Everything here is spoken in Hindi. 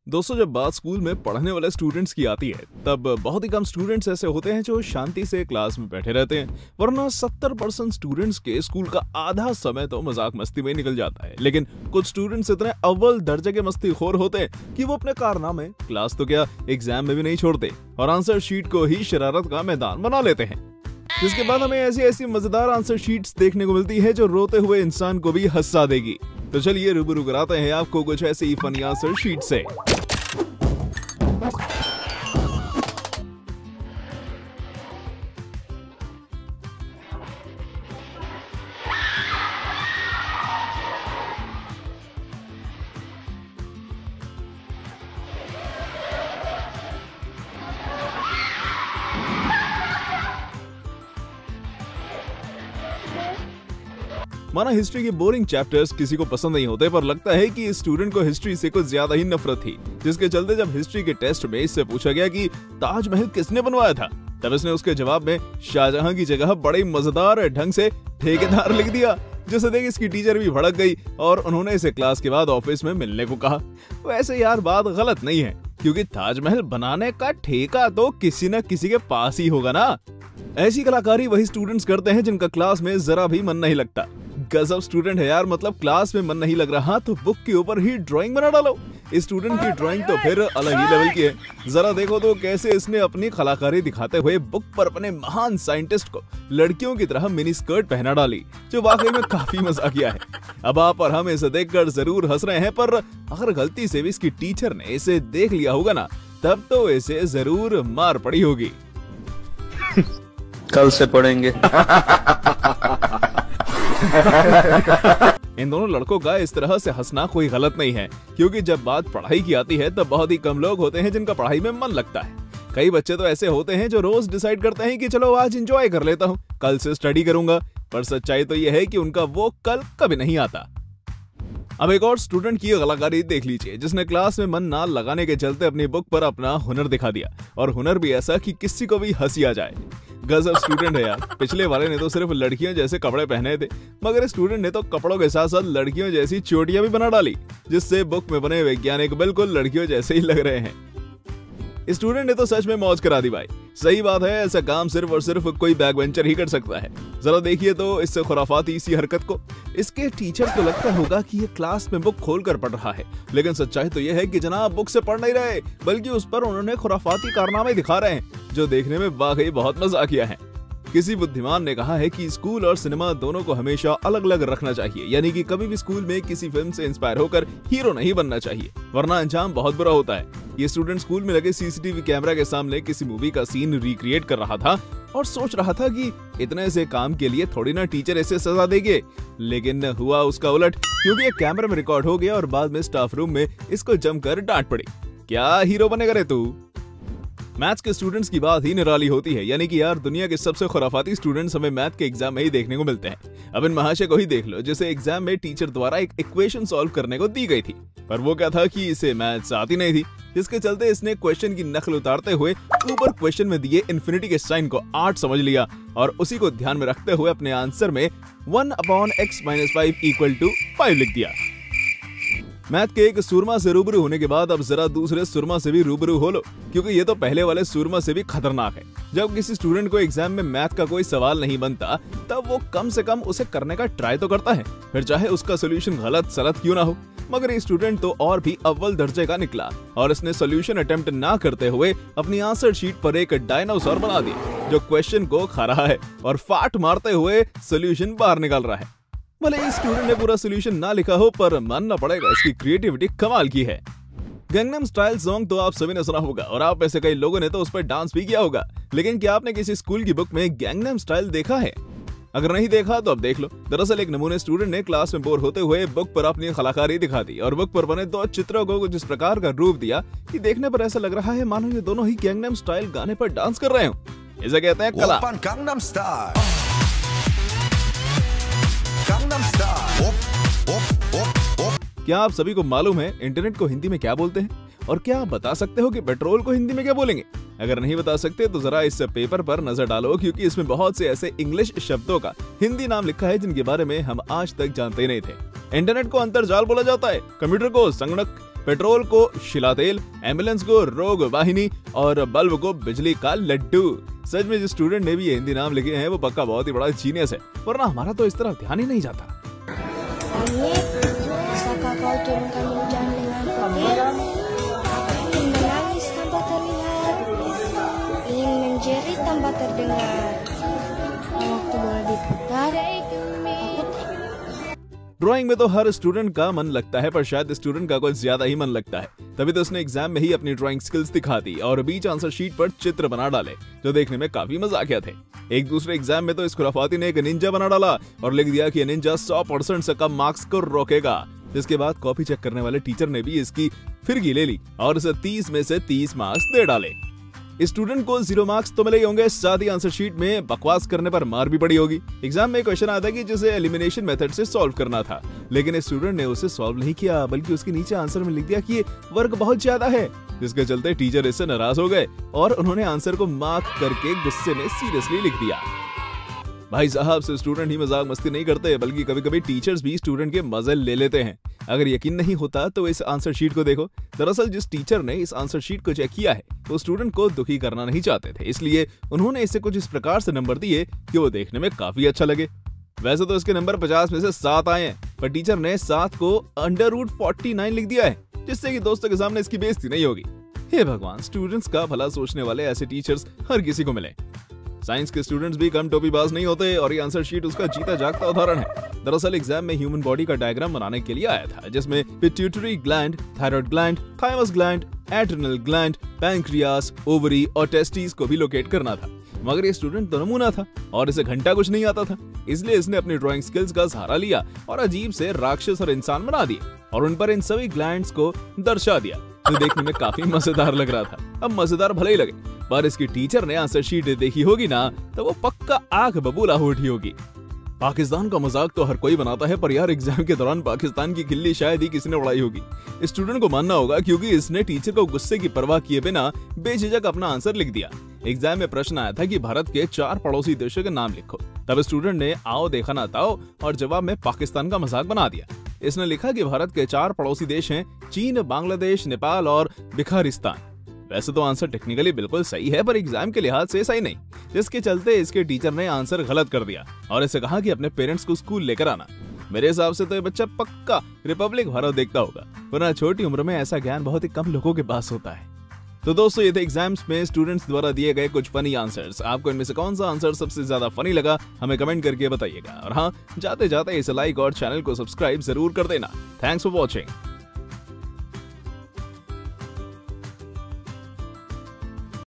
दोस्तों, जब बात स्कूल में पढ़ने वाले स्टूडेंट्स की आती है तब बहुत ही कम स्टूडेंट्स ऐसे होते हैं जो शांति से क्लास में बैठे रहते हैं, वरना 70% स्टूडेंट्स के स्कूल का आधा समय तो मजाक मस्ती में निकल जाता है। लेकिन कुछ स्टूडेंट्स इतने अव्वल दर्जे के मस्तीखोर होते हैं कि वो अपने कारनामे क्लास तो क्या एग्जाम में भी नहीं छोड़ते और आंसर शीट को ही शरारत का मैदान बना लेते हैं। जिसके बाद हमें ऐसी ऐसी मजेदार आंसर शीट्स देखने को मिलती है जो रोते हुए इंसान को भी हंसा देगी। तो चलिए रूबरू कराते हैं आपको कुछ ऐसी फनी आंसर शीट से। माना हिस्ट्री के बोरिंग चैप्टर्स किसी को पसंद नहीं होते, पर लगता है कि इस स्टूडेंट को हिस्ट्री से कुछ ज्यादा ही नफरत थी, जिसके चलते जब हिस्ट्री के टेस्ट में इससे पूछा गया कि ताजमहल किसने बनवाया था, तब इसने उसके जवाब में शाहजहां की जगह बड़े मजेदार ढंग से ठेकेदार लिख दिया, जिसे देख इसकी टीचर भी भड़क गई और उन्होंने इसे क्लास के बाद ऑफिस में मिलने को कहा। वैसे यार बात गलत नहीं है, क्योंकि ताजमहल बनाने का ठेका तो किसी न किसी के पास ही होगा ना। ऐसी कलाकारी वही स्टूडेंट्स करते हैं जिनका क्लास में जरा भी मन नहीं लगता। गजब स्टूडेंट है यार, मतलब क्लास में मन नहीं लग रहा तो बुक के ऊपर ही ड्राइंग बना डालो। इस स्टूडेंट की ड्राइंग तो फिर अलग ही लेवल की है। जरा देखो तो कैसे इसने अपनी कलाकारी दिखाते हुए बुक पर अपने महान साइंटिस्ट को लड़कियों की तरह मिनी स्कर्ट पहना डाली, जो वाकई में काफी मजाकिया है। अब आप और हम इसे देखकर जरूर हंस रहे हैं, पर अगर गलती से भी इसकी टीचर ने इसे देख लिया होगा ना, तब तो इसे जरूर मार पड़ी होगी। कल से पढ़ेंगे। इन दोनों लड़कों का इस तरह से हंसना कोई गलत नहीं है, क्योंकि जब बात पढ़ाई की आती है तब बहुत ही कम लोग होते हैं जिनका पढ़ाई में मन लगता है। कई बच्चे तो ऐसे होते हैं जो रोज डिसाइड करते हैं कि चलो आज एंजॉय कर लेता हूँ, कल से स्टडी करूंगा, पर सच्चाई तो यह है कि उनका वो कल कभी नहीं आता। अब एक और स्टूडेंट की कलाकारी देख लीजिए, जिसने क्लास में मन ना लगाने के चलते अपनी बुक पर अपना हुनर दिखा दिया, और हुनर भी ऐसा कि किसी को भी हंसी आ जाए। गजब स्टूडेंट है यार। पिछले वाले ने तो सिर्फ लड़कियों जैसे कपड़े पहने थे, मगर इस स्टूडेंट ने तो कपड़ों के साथ साथ लड़कियों जैसी चोटियां भी बना डाली, जिससे बुक में बने वैज्ञानिक बिल्कुल लड़कियों जैसे ही लग रहे हैं। स्टूडेंट ने तो सच में मौज करा दी भाई। सही बात है, ऐसा काम सिर्फ और सिर्फ कोई बैक बेंचर ही कर सकता है। जरा देखिए तो इससे खुराफाती सी हरकत को। इसके टीचर को लगता होगा कि ये क्लास में बुक खोलकर पढ़ रहा है, लेकिन सच्चाई तो ये है कि जनाब बुक से पढ़ नहीं रहे, बल्कि उस पर उन्होंने खुराफाती कारनामे दिखा रहे हैं, जो देखने में वाकई बहुत मजाकिया है। किसी बुद्धिमान ने कहा है कि स्कूल और सिनेमा दोनों को हमेशा अलग अलग रखना चाहिए, यानी कि कभी भी स्कूल में किसी फिल्म से इंस्पायर होकर हीरो नहीं बनना चाहिए, वरना अंजाम बहुत बुरा होता है। ये स्टूडेंट स्कूल में लगे सीसीटीवी कैमरा के सामने किसी मूवी का सीन रिक्रिएट कर रहा था और सोच रहा था कि इतने से काम के लिए थोड़ी ना टीचर ऐसे सजा देंगे, लेकिन हुआ उसका उलट, क्योंकि ये कैमरा में रिकॉर्ड हो गया और बाद में स्टाफ रूम में इसको जमकर डांट पड़ी। क्या हीरो बनेगा रे तू? मैथ्स के स्टूडेंट्स की बात ही निराली होती है, यानी कि यार दुनिया के सबसे खुराफाती स्टूडेंट्स हमें मैथ के एग्जाम में ही देखने को मिलते हैं। अब इन महाशय को ही देख लो, जिसे एग्जाम में टीचर द्वारा एक इक्वेशन सॉल्व करने को दी गई थी, पर वो क्या था कि इसे मैथ्स आती नहीं थी, जिसके चलते इसने क्वेश्चन की नकल उतारते हुए ऊपर क्वेश्चन में दिए इन्फिनिटी के साइन को 8 समझ लिया और उसी को ध्यान में रखते हुए अपने आंसर में 1/x-5 = 5 लिख दिया। मैथ के एक सूरमा से रूबरू होने के बाद अब जरा दूसरे सूरमा से भी रूबरू हो लो, क्योंकि ये तो पहले वाले सूरमा से भी खतरनाक है। जब किसी स्टूडेंट को एग्जाम में मैथ का कोई सवाल नहीं बनता, तब वो कम से कम उसे करने का ट्राई तो करता है, फिर चाहे उसका सोल्यूशन गलत सलत क्यों ना हो। मगर ये स्टूडेंट तो और भी अव्वल दर्जे का निकला और इसने सोल्यूशन अटेम्प्ट ना करते हुए अपनी आंसर शीट पर एक डायनासोर बना दिया, जो क्वेश्चन को खा रहा है और फाट मारते हुए सोल्यूशन बाहर निकाल रहा है। भले इस स्टूडेंट ने पूरा सोल्यूशन ना लिखा हो, पर मानना पड़ेगा इसकी क्रिएटिविटी कमाल की है। गैंगनम स्टाइल सॉन्ग तो आप सभी ने सुना होगा और आप में से कई लोगों ने तो उस पर डांस भी किया होगा, लेकिन क्या आपने किसी स्कूल की बुक में गैंगनम स्टाइल देखा है? अगर नहीं देखा तो अब देख लो। दरअसल एक नमूने स्टूडेंट ने क्लास में बोर होते हुए बुक पर अपनी कलाकारी दिखा दी और बुक पर बने 2 चित्रों को कुछ इस प्रकार का रूप दिया कि देखने पर ऐसा लग रहा है मानो ये दोनों ही गैंगनम स्टाइल गाने पर डांस कर रहे हो। इसे कहते हैं कला। क्या आप सभी को मालूम है इंटरनेट को हिंदी में क्या बोलते हैं? और क्या आप बता सकते हो कि पेट्रोल को हिंदी में क्या बोलेंगे? अगर नहीं बता सकते तो जरा इस पेपर पर नजर डालो, क्योंकि इसमें बहुत से ऐसे इंग्लिश शब्दों का हिंदी नाम लिखा है जिनके बारे में हम आज तक जानते ही नहीं थे। इंटरनेट को अंतरजाल बोला जाता है, कंप्यूटर को संगणक, पेट्रोल को शिलातेल, एम्बुलेंस को रोग वाहिनी और बल्ब को बिजली का लड्डू। सच में जिस स्टूडेंट ने भी ये हिंदी नाम लिखे हैं वो पक्का बहुत ही बड़ा जीनियस है, वरना हमारा तो इस तरफ ध्यान ही नहीं जाता। ड्राइंग में तो हर स्टूडेंट का मन लगता है, पर शायद स्टूडेंट का कुछ ज्यादा ही मन लगता है, तभी तो उसने एग्जाम में ही अपनी ड्राइंग स्किल्स दिखा दी और बीच आंसर शीट पर चित्र बना डाले जो देखने में काफी मजाकिया थे। एक दूसरे एग्जाम में तो इस खुराफाती ने एक निंजा बना डाला और लिख दिया कि निंजा 100% से कम मार्क्स को रोकेगा। जिसके बाद कॉपी चेक करने वाले टीचर ने भी इसकी फिरगी ले ली और इसे 30 में से 30 मार्क्स दे डाले। स्टूडेंट को 0 मार्क्स तो मिले ही होंगे, साथ ही आंसर शीट में बकवास करने पर मार भी पड़ी होगी। एग्जाम में क्वेश्चन आया था कि जिसे एलिमिनेशन मेथड से सॉल्व करना था, लेकिन स्टूडेंट ने उसे सॉल्व नहीं किया, बल्कि उसके नीचे आंसर में लिख दिया कि ये वर्क बहुत ज्यादा है, जिसके चलते टीचर इससे नाराज हो गए और उन्होंने आंसर को मार्क करके गुस्से में सीरियसली लिख दिया। भाई साहब, से स्टूडेंट ही मजाक मस्ती नहीं करते, बल्कि कभी कभी टीचर्स भी स्टूडेंट के मजे ले लेते हैं। अगर यकीन नहीं होता तो इस आंसर शीट को देखो। दरअसल जिस टीचर ने इस आंसर शीट को चेक किया है वो स्टूडेंट को दुखी करना नहीं चाहते थे, इसलिए उन्होंने इसे कुछ इस प्रकार से नंबर दिए कि वो देखने में काफी अच्छा लगे। वैसे तो इसके नंबर 50 में से 7 आए हैं, पर टीचर ने 7 को √49 लिख दिया है, जिससे कि दोस्तों के सामने इसकी बेइज्जती नहीं होगी। हे भगवान, स्टूडेंट्स का भला सोचने वाले ऐसे टीचर्स हर किसी को मिले। साइंस के स्टूडेंट्स भी कम टोपीबाज नहीं होते और ये आंसर शीट उसका जीता जागता उदाहरण है। दरअसल एग्जाम में ह्यूमन बॉडी का डायग्राम बनाने के लिए आया था, जिसमें pituitary gland, thyroid gland, thymus gland, adrenal gland, pancreas, ovary और टेस्टिस को भी लोकेट करना था। मगर ये स्टूडेंट तो नमूना था और इसे घंटा कुछ नहीं आता था, इसलिए इसने अपनी ड्राइंग स्किल्स का सहारा लिया और अजीब से राक्षस और इंसान बना दिए और उन पर इन सभी ग्लैंड्स को दर्शा दिया, जो देखने में काफी मजेदार लग रहा था। अब मजेदार भले ही लगे, पर इसकी टीचर ने आंसर शीट देखी होगी ना, तो वो पक्का आंख बबूला हो उठी होगी। पाकिस्तान का मजाक तो हर कोई बनाता है, पर यार एग्जाम के दौरान पाकिस्तान की खिल्ली शायद ही किसी ने उड़ाई होगी। स्टूडेंट को मानना होगा, क्योंकि इसने टीचर को गुस्से की परवाह किए बिना बेझिझक अपना आंसर लिख दिया। एग्जाम में प्रश्न आया था कि भारत के 4 पड़ोसी देशों के नाम लिखो, तब स्टूडेंट ने आओ देखा ना ताओ और जवाब में पाकिस्तान का मजाक बना दिया। इसने लिखा कि भारत के 4 पड़ोसी देश हैं चीन, बांग्लादेश, नेपाल और बिखारिस्तान। वैसे तो आंसर टेक्निकली बिल्कुल सही है, पर एग्जाम के लिहाज से सही नहीं, जिसके चलते इसके टीचर ने आंसर गलत कर दिया और इसे कहा कि अपने पेरेंट्स को स्कूल लेकर आना। मेरे हिसाब से तो ये बच्चा पक्का रिपब्लिक भारत देखता होगा, वरना छोटी उम्र में ऐसा ज्ञान बहुत ही कम लोगों के पास होता है। तो दोस्तों, ये थे एग्जाम्स में स्टूडेंट्स द्वारा दिए गए कुछ फनी आंसर्स। आपको इनमें से कौन सा आंसर सबसे ज्यादा फनी लगा, हमें कमेंट करके बताइएगा। और हाँ, जाते जाते इसे लाइक और चैनल को सब्सक्राइब जरूर कर देना। Thanks for watching.